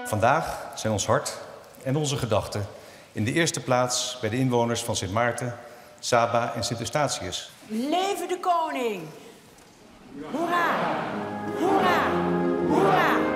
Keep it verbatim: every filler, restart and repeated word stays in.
Vandaag zijn ons hart en onze gedachten in de eerste plaats bij de inwoners van Sint Maarten, Saba en Sint Eustatius. Leven de koning! Hoera! Hoera! Hoera!